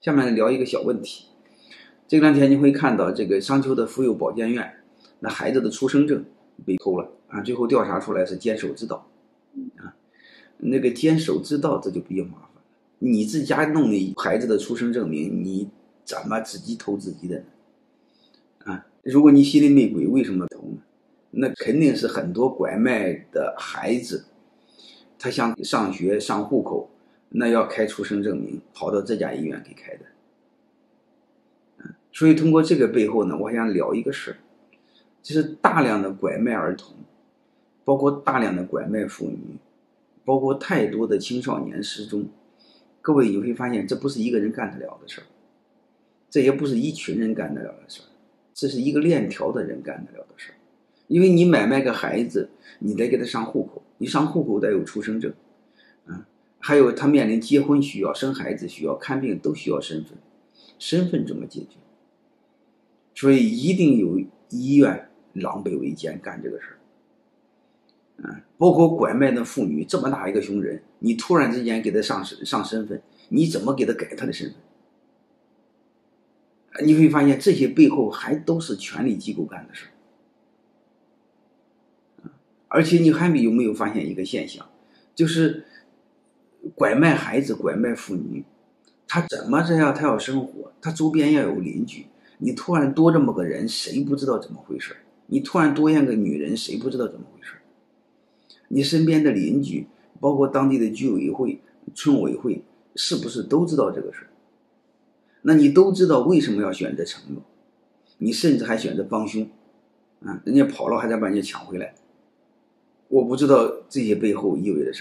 下面聊一个小问题。这两天你会看到这个商丘的妇幼保健院，那孩子的出生证被偷了啊，最后调查出来是监守自盗啊。那个监守自盗这就比较麻烦了，你自家弄的孩子的出生证明，你怎么自己偷自己的呢？啊，如果你心里没鬼，为什么偷呢？那肯定是很多拐卖的孩子，他想上学上户口，那要开出生证明，跑到这家医院给开的。所以通过这个背后呢，我想聊一个事儿，就是大量的拐卖儿童，包括大量的拐卖妇女，包括太多的青少年失踪。各位你会发现，这不是一个人干得了的事儿，这也不是一群人干得了的事儿，这是一个链条的人干得了的事儿。因为你买卖个孩子，你得给他上户口，你上户口得有出生证，还有他面临结婚需要、生孩子需要、看病都需要身份，身份怎么解决？所以一定有医院狼狈为奸干这个事儿。包括拐卖的妇女，这么大一个凶人，你突然之间给他上身份，你怎么给他改他的身份？你会发现这些背后还都是权力机构干的事儿。而且你还有没有发现一个现象，就是拐卖孩子、拐卖妇女，他怎么这样？他要生活，他周边要有邻居。你突然多这么个人，谁不知道怎么回事？你突然多样个女人，谁不知道怎么回事？你身边的邻居，包括当地的居委会、村委会，是不是都知道这个事？那你都知道为什么要选择沉默？你甚至还选择帮凶，人家跑了还得把人家抢回来。我不知道这些背后意味着什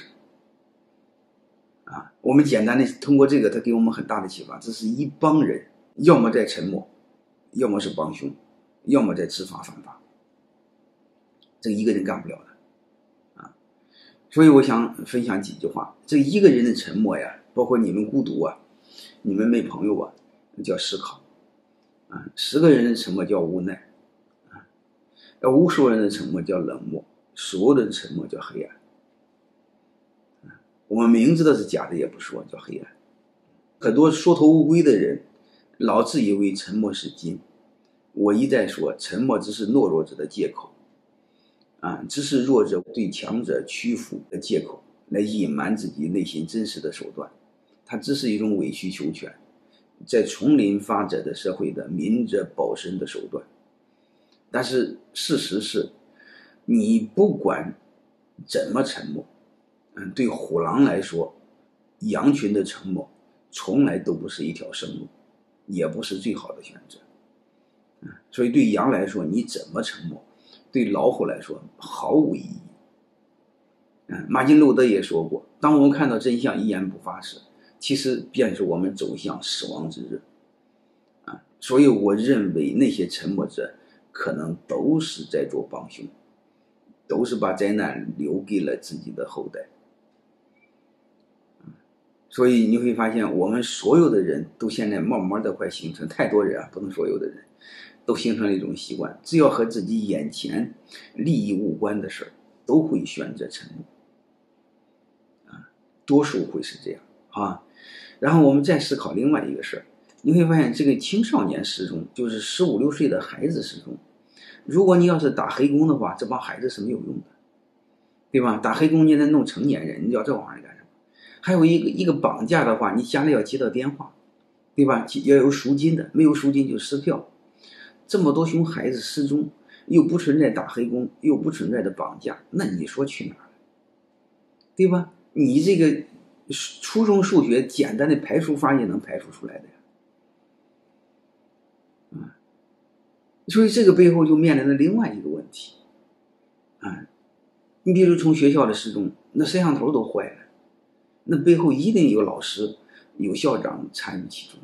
么。我们简单的通过这个，它给我们很大的启发。这是一帮人，要么在沉默，要么是帮凶，要么在知法犯法。这一个人干不了的。所以我想分享几句话。这一个人的沉默呀，包括你们孤独啊，你们没朋友啊，叫思考。10个人的沉默叫无奈。无数人的沉默叫冷漠，所有的沉默叫黑暗。我们明知道是假的也不说，叫黑暗。很多缩头乌龟的人老自以为沉默是金，我一再说，沉默只是懦弱者的借口，只是弱者对强者屈服的借口，来隐瞒自己内心真实的手段。它只是一种委曲求全，在丛林发展的社会的明哲保身的手段。但是事实是，你不管怎么沉默，对虎狼来说，羊群的沉默从来都不是一条生路，也不是最好的选择。所以对羊来说，你怎么沉默，对老虎来说毫无意义。马丁路德也说过，当我们看到真相一言不发时，其实便是我们走向死亡之日。所以我认为那些沉默者可能都是在做帮凶，都是把灾难留给了自己的后代。所以你会发现，我们所有的人都现在慢慢的快形成，太多人不能所有的人都形成了一种习惯，只要和自己眼前利益无关的事都会选择沉默。多数会是这样。然后我们再思考另外一个事儿，你会发现这个青少年失踪，就是15、16岁的孩子失踪。如果你要是打黑工的话，这帮孩子是没有用的，对吧？打黑工你得弄成年人，你要这玩意儿干什么？还有一个绑架的话，你家里要接到电话，对吧？要有赎金的，没有赎金就撕票。这么多熊孩子失踪，又不存在打黑工，又不存在的绑架，那你说去哪儿了？对吧？你这个初中数学简单的排除法也能排除出来的呀。所以这个背后就面临了另外一个问题。你比如从学校的失踪，那摄像头都坏了，那背后一定有老师有校长参与其中。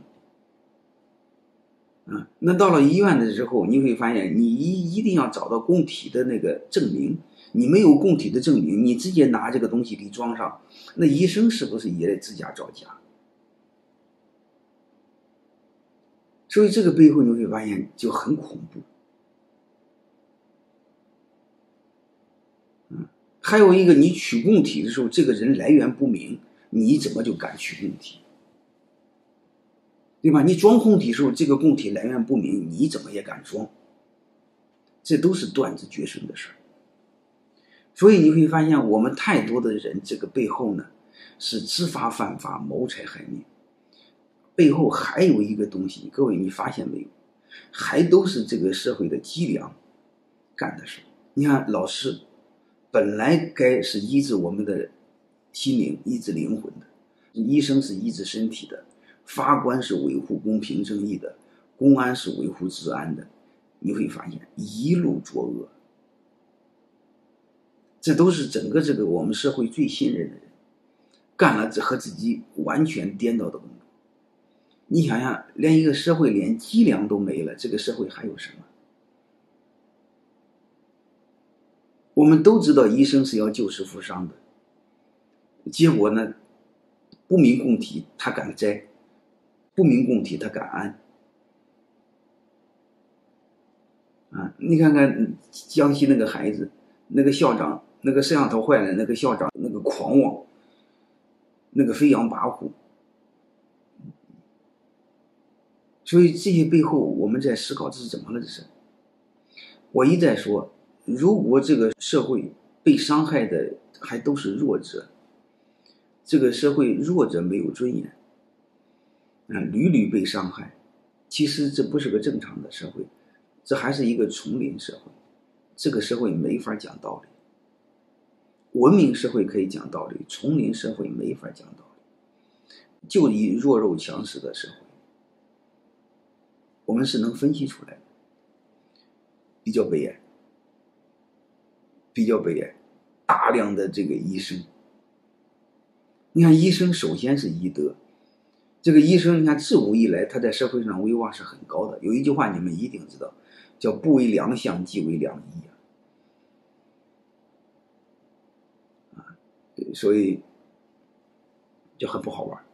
那到了医院的时候，你会发现你一定要找到供体的那个证明，你没有供体的证明，你直接拿这个东西给装上，那医生是不是也得自家造假？所以这个背后你会发现就很恐怖。还有一个，你取供体的时候，这个人来源不明，你怎么就敢取供体？ 对吧？你装供体时候，这个供体来源不明，你怎么也敢装？这都是断子绝孙的事儿。所以你会发现，我们太多的人，这个背后呢，是知法犯法、谋财害命。背后还有一个东西，各位你发现没有？还都是这个社会的脊梁干的事。你看，老师本来该是医治我们的心灵、医治灵魂的，医生是医治身体的，法官是维护公平正义的，公安是维护治安的。你会发现一路作恶，这都是整个这个我们社会最信任的人干了和自己完全颠倒的工作。你想想，连一个社会连脊梁都没了，这个社会还有什么？我们都知道医生是要救死扶伤的，结果呢，不明供体他敢摘，不明供体他敢安。你看看江西那个孩子，那个校长，那个摄像头坏了，那个校长那个狂妄，那个飞扬跋扈。所以这些背后我们在思考这是怎么了，这是我一再说，如果这个社会被伤害的还都是弱者，这个社会弱者没有尊严，屡屡被伤害，其实这不是个正常的社会，这还是一个丛林社会。这个社会没法讲道理，文明社会可以讲道理，丛林社会没法讲道理，就以弱肉强食的社会，我们是能分析出来的，比较悲哀，比较悲哀。大量的这个医生，你看医生首先是医德，这个医生你看自古以来他在社会上威望是很高的。有一句话你们一定知道，叫不为良相，即为良医所以就很不好玩。